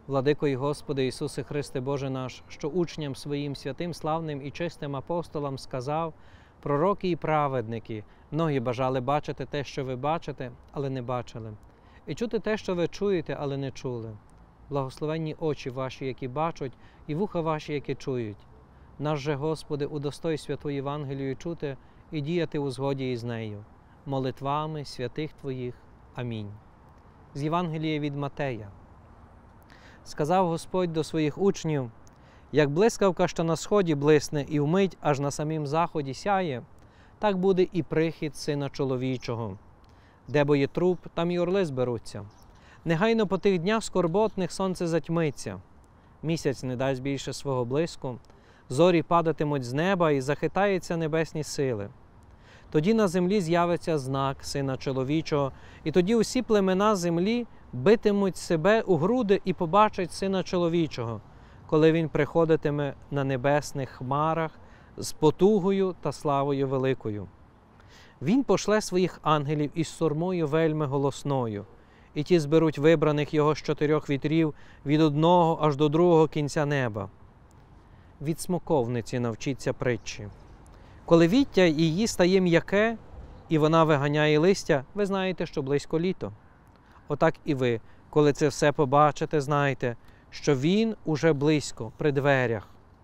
Владико і Господи Ісусе Христе Боже наш, що учням своїм святим, славним і чистим апостолам сказав: пророки і праведники, многі бажали бачити те, що ви бачите, але не бачили, і чути те, що ви чуєте, але не чули. Благословенні очі ваші, які бачать, і вуха ваші, які чують. Наш же, Господи, удостой святу Євангелію чути і діяти у згоді із нею, молитвами святих Твоїх. Амінь. З Євангелія від Матея. Сказав Господь до своїх учнів: як блискавка, що на сході блисне і вмить аж на самім заході сяє, так буде і прихід Сина Чоловічого. Де бо є труп, там і орли зберуться. Негайно по тих днях скорботних сонце затьмиться, місяць не дасть більше свого блиску, зорі падатимуть з неба і захитаються небесні сили. Тоді на землі з'явиться знак Сина Чоловічого, і тоді усі племена землі битимуть себе у груди і побачать Сина Чоловічого, коли Він приходитиме на небесних хмарах з потугою та славою великою. Він пошле своїх ангелів із сурмою вельми голосною, і ті зберуть вибраних Його з 4 вітрів від одного аж до другого кінця неба. Від смоковниці навчіться притчі. Коли віття її стає м'яке, і вона виганяє листя, ви знаєте, що близько літо. Отак і ви, коли це все побачите, знайте, що Він уже близько, при дверях.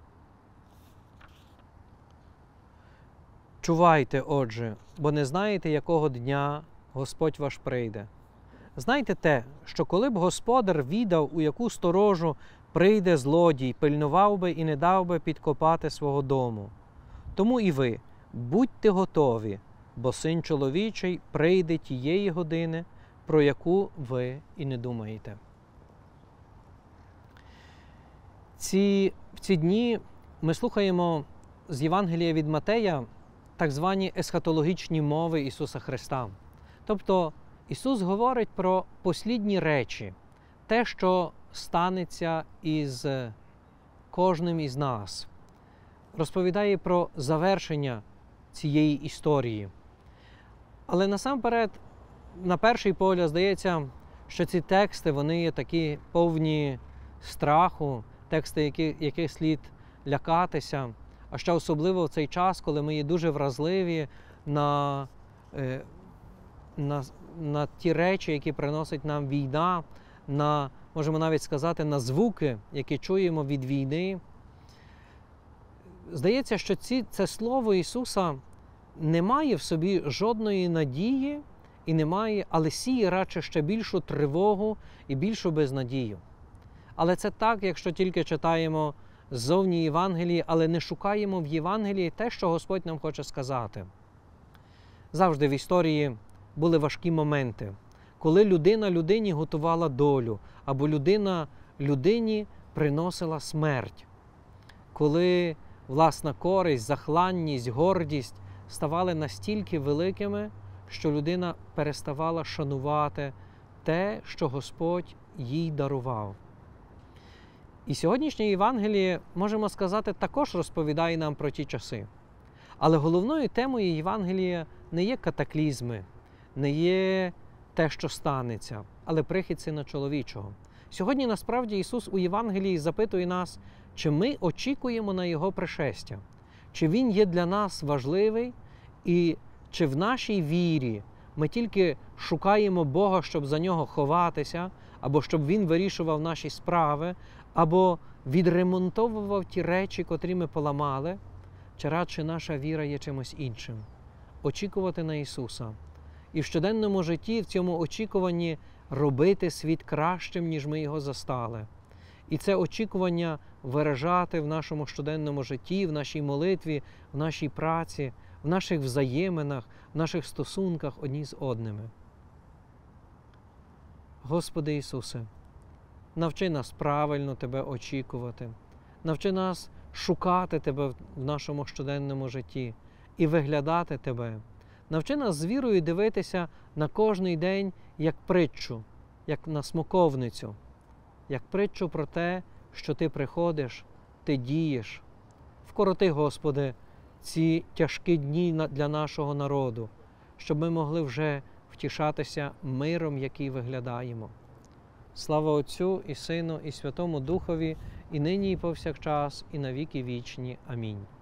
Чувайте, отже, бо не знаєте, якого дня Господь ваш прийде. Знайте те, що коли б Господар відав, у яку сторожу прийде злодій, пильнував би і не дав би підкопати свого дому. Тому і ви, будьте готові, бо Син Чоловічий прийде тієї години, про яку ви і не думаєте. В ці дні ми слухаємо з Євангелія від Матея так звані есхатологічні мови Ісуса Христа. Тобто Ісус говорить про послідні речі, те, що станеться із кожним із нас. Розповідає про завершення цієї історії. Але насамперед, на перший погляд, здається, що ці тексти, вони є такі повні страху, тексти, яких слід лякатися, а ще особливо в цей час, коли ми є дуже вразливі на ті речі, які приносить нам війна, можемо навіть сказати, на звуки, які чуємо від війни. Здається, що це слово Ісуса не має в собі жодної надії і не має, але сіє радше ще більшу тривогу і більшу безнадію. Але це так, якщо тільки читаємо ззовні Євангелії, але не шукаємо в Євангелії те, що Господь нам хоче сказати. Завжди в історії були важкі моменти, коли людина людині готувала долю, або людина людині приносила смерть. Коли власна користь, захланність, гордість ставали настільки великими, що людина переставала шанувати те, що Господь їй дарував. І сьогоднішнє Євангеліє, можемо сказати, також розповідає нам про ті часи. Але головною темою Євангелія не є катаклізми, не є те, що станеться, але прихід Сина Чоловічого. Сьогодні, насправді, Ісус у Євангелії запитує нас, чи ми очікуємо на Його пришестя, чи Він є для нас важливий, і чи в нашій вірі ми тільки шукаємо Бога, щоб за Нього ховатися, або щоб Він вирішував наші справи, або відремонтовував ті речі, котрі ми поламали, чи радше наша віра є чимось іншим. Очікувати на Ісуса. І в щоденному житті, в цьому очікуванні робити світ кращим, ніж ми його застали. І це очікування виражати в нашому щоденному житті, в нашій молитві, в нашій праці, в наших взаєминах, в наших стосунках одні з одними. Господи Ісусе, навчи нас правильно Тебе очікувати, навчи нас шукати Тебе в нашому щоденному житті і виглядати Тебе. Навчи нас з вірою дивитися на кожний день як притчу, як на смоковницю, як притчу про те, що Ти приходиш, Ти дієш. Вкороти, Господи, ці тяжкі дні для нашого народу, щоб ми могли вже втішатися миром, який виглядаємо. Слава Отцю і Сину, і Святому Духові, і нині, і повсякчас, і на віки вічні. Амінь.